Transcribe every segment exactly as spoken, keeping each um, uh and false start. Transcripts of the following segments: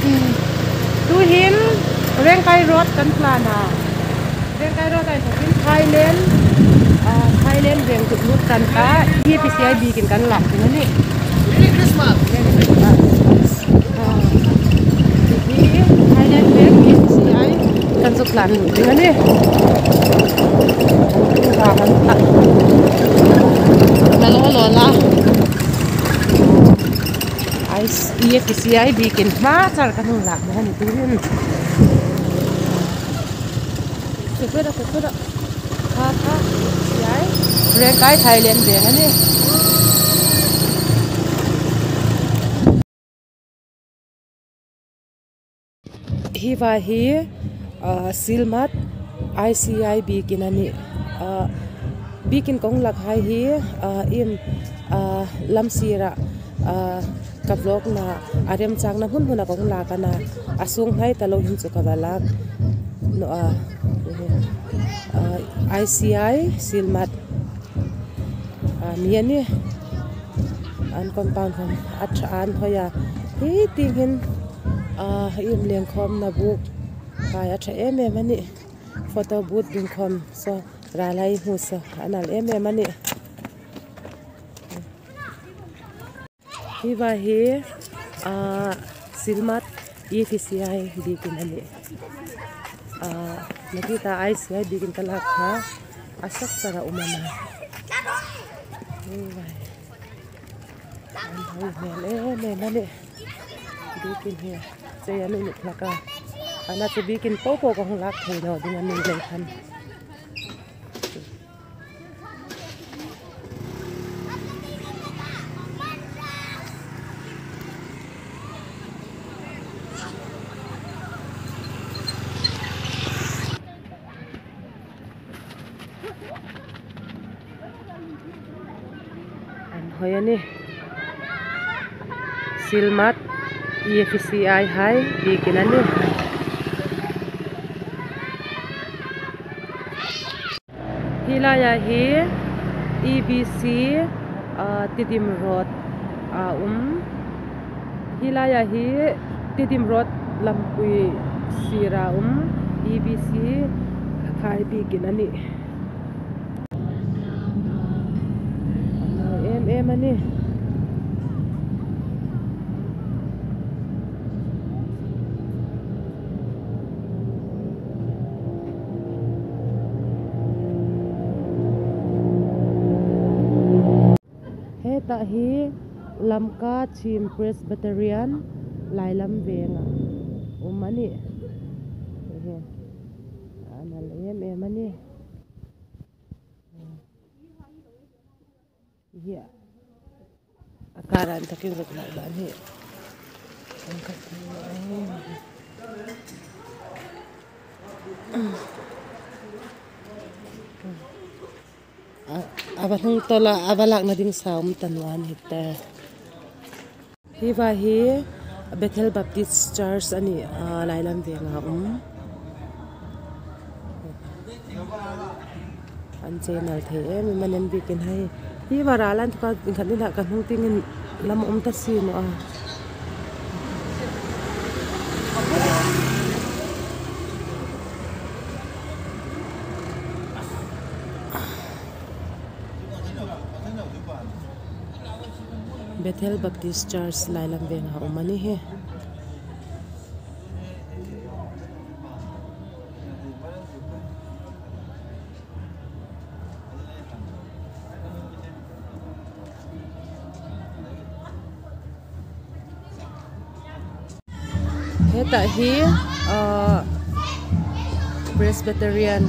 tu hin reng kai road kan plana reng kai road ai hin Thailand ah Thailand reng tu lut kan ta hi P C I B kin kan lak ni ni Merry Christmas. hi Thailand reng P C I kan su plan ni ni ta kan ta la lo lo la iya P C I bikin macar kan ngelak bahan itu kan sepeda sepeda kakak P C I reng kai Thailand dengan ni hiva hi silmat I C I bikin ani bikin kong lak hai hi im lamsira ka vlog na arem chang na hun huna kong la kana asung hai talo hin chu ka balak no a I C I silmat ni ani an compound hom athan hoya hi tingin a im leng khom na buk kai atha em em ani photo booth ding khom so ralai hu so anal em em ani hiva hi silmat E P C I bikin ani nakita I C I bikin kalak ha asak cara umana hiva an le le bikin hi saya nu laka ana tu bikin popo ko lak thei do dengan ni le khan hoya ni silmat E P C I hai bikin ani hilaya hi E B C Tidim Road um hilaya hi Tidim Road Lampui Sira um E B C khai bikin ani em em ani heta hi lamka chim Presbyterian lailam venga umani he anal em em ani ya akaran takin rukna bani angkat abalung tola abalak na ding saum tanwan hita hiva hi Bethel Baptist Church ani lailam venga um an channel the em manen bikin hai hi waralan ka khan na kan hung tingin lam um ta si no a Bethel Baptist Church lailam venga umani he heta hi Presbyterian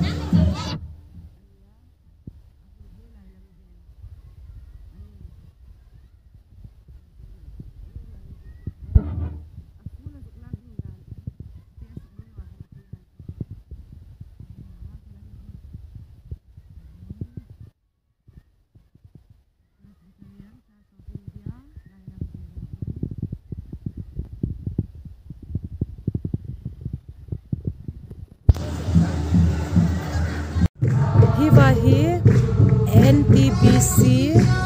hiva hi N T B C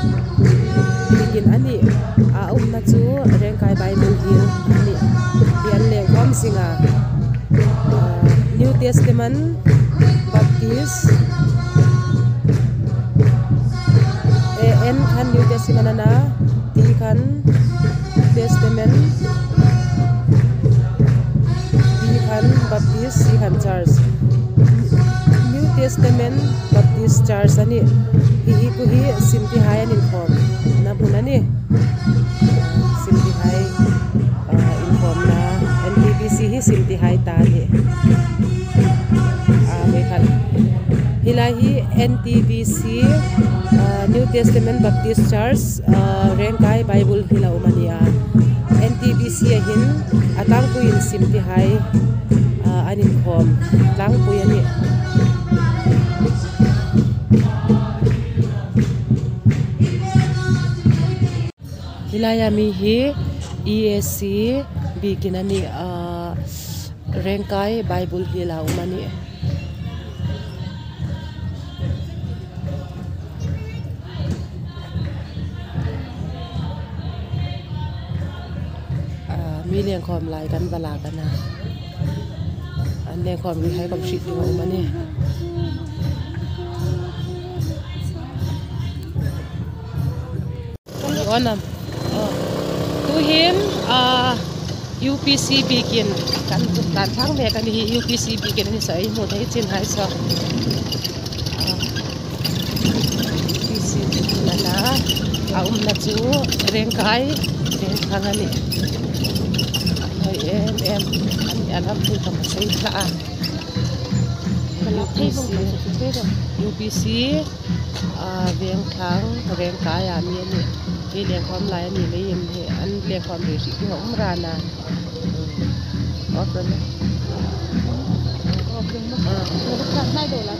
bikin ani a um na chu reng kai Bible hill ani singa uh, New Testament Baptist e N kan New Testament na T kan Testament B kan Baptist C kan Church New Testament Baptist Church ani hihi ku hi simti hayan inform na bunani simti hay uh, inform na N T B C hi simti hay tani ah bekan hilahi N T B C uh, New Testament Baptist Church uh, Rengkai Bible hilau mania N T B C hin atang puin simti hay uh, an inform lang puyani hilaya mi hi E A C bikinani uh, Rengkai Bible hilau mani uh, miเรียงความลายกันเวลากันนะอันเรียงความมีให้ความชิดอยู่มานี่อ๋อนำtu him uh, U P C bikin kan kan thang me kan hi U P C bikin ni sai mo thai chin hai sa U P C na na aum na chu Rengkai reng thang ani ai em em ani alam tu kam sai tha U P C U P C uh, veng thang Rengkai ami aniเรียงความลายนี่เลยยังอันเรียงความเรียกที่ของรานาออกเลยออกเลยมั้งเออไม่โดนแล้ว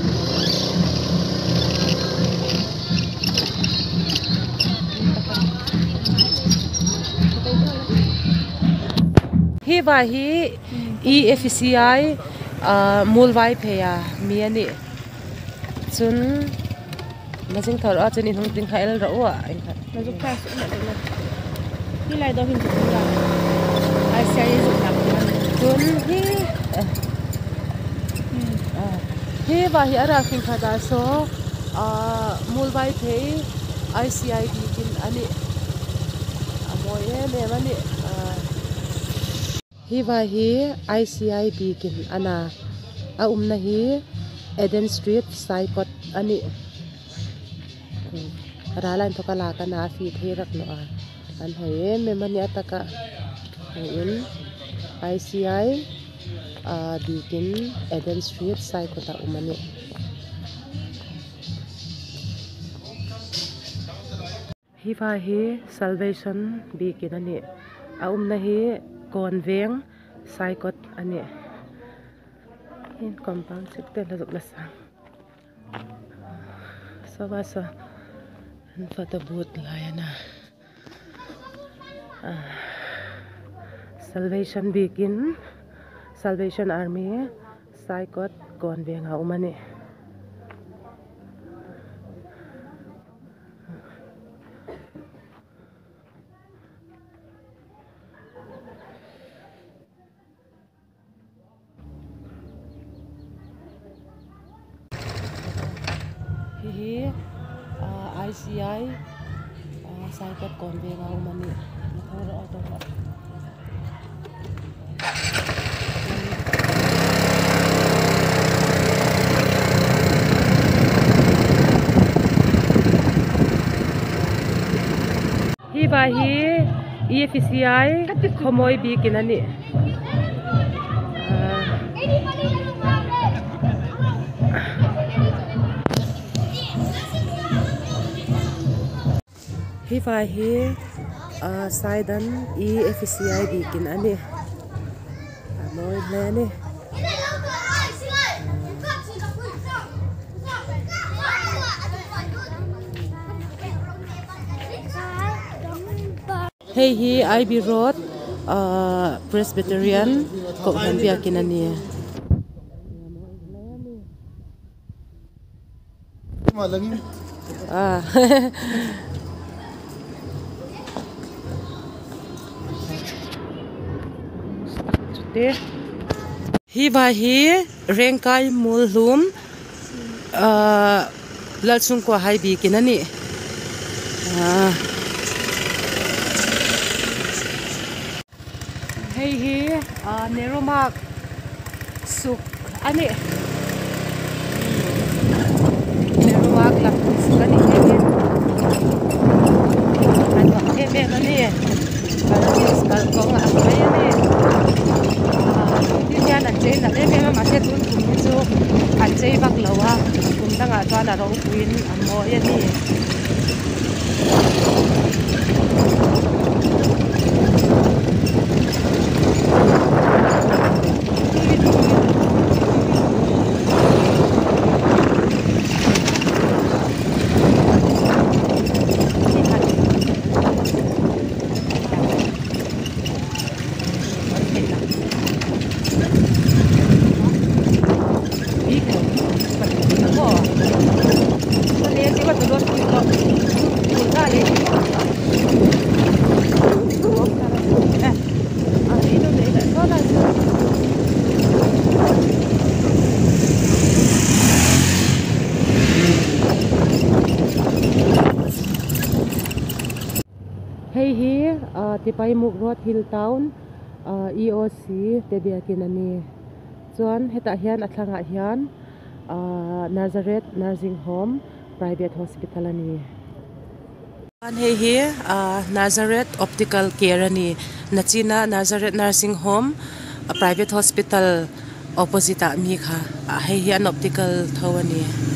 ฮีว่าฮี E F C I มูลไว้เพียมีอันนี้จนมาจึงถอดออกจนอินทงติงไข่แล้วเราอ่ะมาจุกแค่สุดเลยเลยที่ไรตัวหินสุดที่ไรไอเซียสุดหนักจนที่ที่ว่าที่อะไรกินข้าวตาโซมูลไว้เพีย I C I B กินอันนี้มวยเนี่ยมันนี่ที่ว่าที่ I C I B กินอันน่ะอาอุ้มนะที่ Eden Street ไซกอตอันนี้ralan to kala kana fi therak no a an hoye me mani ataka in I C I a bikin Eden Street sai kota umani hi fa hi Salvation bikin ani a umna hi konveng sai kot ani in compound sekte la jok la sang sawasa Fata boot layana uh, Salvation Begin Salvation Army Saikot Konveng Haumani Hihi I C I Saikot Konveng Haumani Nakara auto ka hi ba hi E F C I khomoi bi kinani hi fa hi saidan E F C I bikin ani amoi leni hey hi I B Road Presbyterian ko han biakin ani ah te hi va hi rengkai mulhum uh, lalsung ko hai bi kinani ah hei hi uh, neromak suk ani neromak la sukani hei ano he me ani kalau sekal kong apa ya ni dia nak cai nak dia memang masih tun kum itu an cai bak lawa kum tanga tuan ada ukuin amo ya ni hei hi tipai muk road hill town E O C te biakin ani chuan heta hian athanga hian Nazareth nursing home private hospital ani an hei hi Nazareth optical care ani nachina Nazareth nursing home private hospital opposite mi kha hei hi an optical thawani